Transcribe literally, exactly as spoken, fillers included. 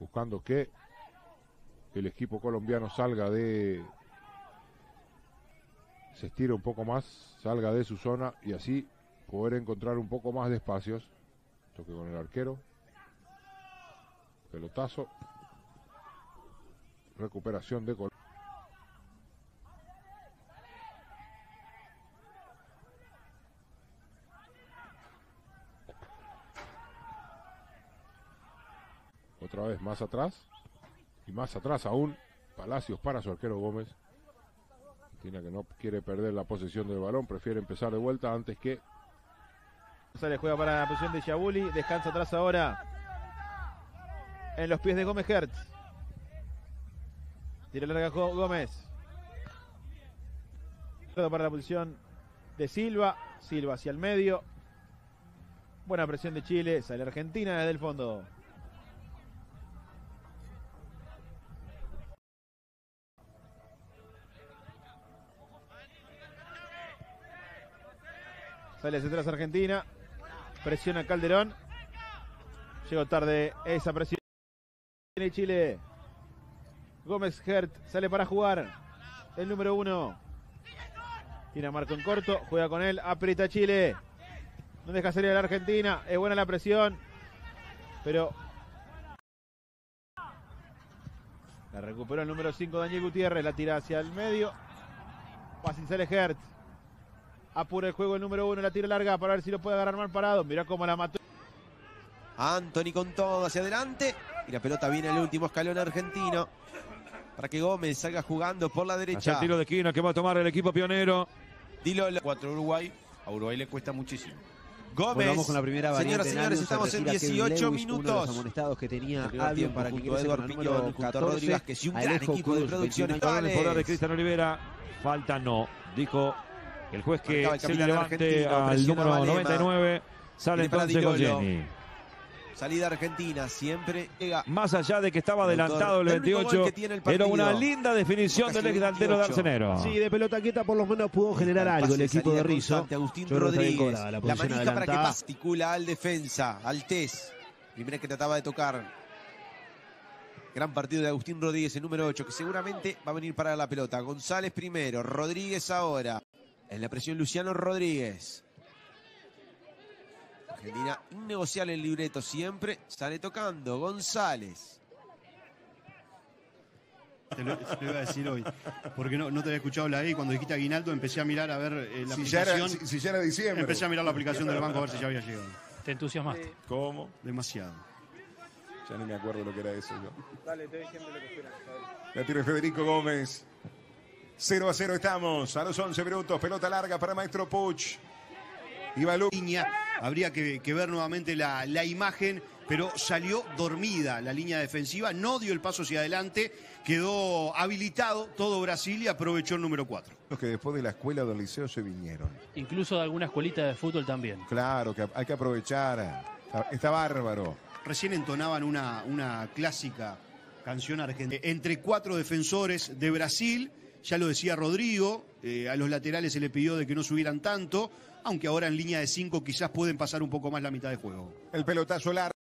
buscando que el equipo colombiano salga de, se estire un poco más, salga de su zona y así poder encontrar un poco más de espacios. Toque con el arquero, pelotazo, recuperación de Colombia. Otra vez más atrás y más atrás aún Palacios para su arquero Gómez. Tiene que no quiere perder la posesión del balón, prefiere empezar de vuelta antes que González juega para la posición de Yabuli, descansa atrás ahora en los pies de Gómez Hertz. Tira larga Gómez para la posición de Silva, Silva hacia el medio, buena presión de Chile, sale Argentina desde el fondo. Sale hacia atrás Argentina. Presiona Calderón. Llegó tarde esa presión. Tiene Chile. Gómez Hertz sale para jugar. El número uno. Tiene a Marco en corto. Juega con él. Aprieta Chile. No deja salir a la Argentina. Es buena la presión. Pero la recuperó el número cinco Daniel Gutiérrez. La tira hacia el medio. Fácil sale Hertz. Apura el juego el número uno, la tira larga para ver si lo puede agarrar mal parado. Mirá cómo la mató. Anthony con todo hacia adelante. Y la pelota viene al último escalón argentino. Para que Gómez salga jugando por la derecha. Hacia el tiro de esquina que va a tomar el equipo pionero. Dilo cuatro Uruguay. A Uruguay le cuesta muchísimo. Gómez. Vamos con la primera Señoras y señores, estamos en dieciocho Lewis, minutos. Uno de los amonestados que tenía Albion para que junto a Edward Piñón, junto a Rodri Vázquez y un gran equipo de producción. El poder de Cristian Olivera. Falta no. Dijo el juez que el se levante al número noventa y nueve. Sale entonces Goyeni. Salida argentina, siempre llega. Más allá de que estaba adelantado el veintiocho, el era una linda definición del ex delantero de Arsenero. Sí, de pelota quieta por lo menos pudo generar algo el equipo de Rizzo. Agustín Rodríguez, la, la manija para que pasticula al defensa, al Tez. Primera que trataba de tocar. Gran partido de Agustín Rodríguez, el número ocho, que seguramente va a venir para la pelota. González primero, Rodríguez ahora. En la presión Luciano Rodríguez. Argentina innegociable el libreto siempre. Sale tocando González. Te lo, te lo iba a decir hoy. Porque no, no te había escuchado la E. Cuando dijiste Aguinaldo empecé a mirar a ver eh, la si aplicación. Ya era, si, si ya era diciembre. Empecé a mirar la aplicación del banco a ver si ya había llegado. Te entusiasmaste. ¿Cómo? Demasiado. Ya no me acuerdo lo que era eso yo. Dale, te voy diciendo lo que esperas. La tira Federico Gómez. cero a cero estamos a los once minutos. Pelota larga para Maestro Puch. Iba línea. Habría que, que ver nuevamente la, la imagen, pero salió dormida la línea defensiva. No dio el paso hacia adelante. Quedó habilitado todo Brasil y aprovechó el número cuatro. Los que después de la escuela del liceo se vinieron. Incluso de alguna escuelita de fútbol también. Claro, que hay que aprovechar. Está, está bárbaro. Recién entonaban una, una clásica canción argentina. Entre cuatro defensores de Brasil. Ya lo decía Rodrigo, eh, a los laterales se le pidió de que no subieran tanto, aunque ahora en línea de cinco quizás pueden pasar un poco más la mitad de juego. El pelotazo largo.